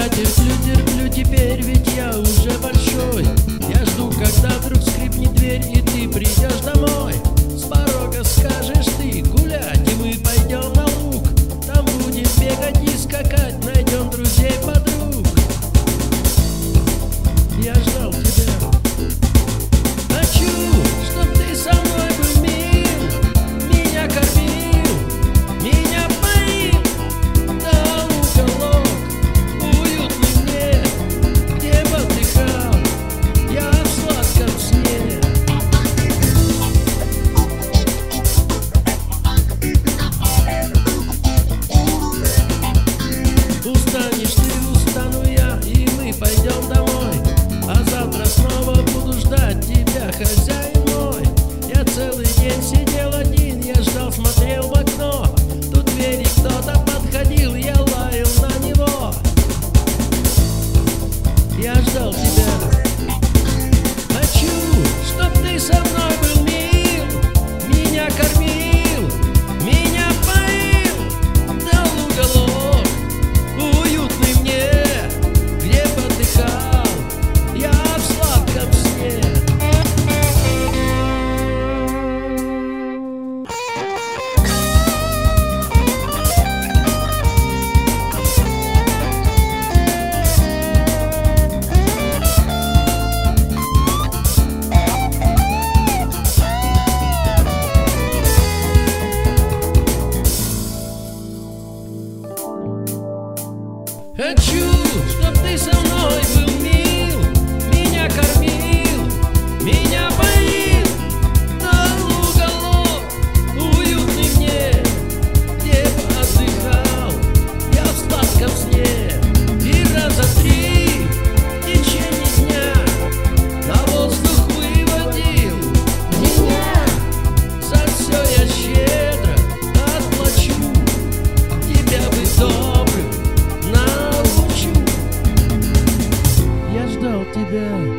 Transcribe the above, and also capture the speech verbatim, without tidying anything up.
Я терплю, терплю теперь, ведь я уже большой. Я жду, когда вдруг скрипнет дверь, и ты придешь домой. С порога скажешь ты гулять, и мы пойдем на луг. Там будем бегать и скакать, найдем друзей, подруг. Я ждал тебя. Хочу, чтоб ты со мной был мил, меня кормил, меня поил, дал уголок уютный мне, где бы отдыхал я в сладком сне. Устанешь ты, устану я, и мы пойдем домой. А завтра снова буду ждать тебя, хозяин мой. Я целый день сидел один, я ждал, смотрел в окно. Тут к двери кто-то подходил, я лаял на него. Я ждал тебя. Хочу, чтоб ты со мной был мил, меня кормил, меня поил, дал уголок уютный мне, где подыхал я в сладком сне. Хочу, чтоб ты со мной был мил, меня кормил, меня поил, дал уголок уютный мне, где бы отдыхал я в сладком сне. И раза три в течение дня на воздух выводил меня. За все я щедро отплачу, тебя бы добрым научу. Я ждал тебя.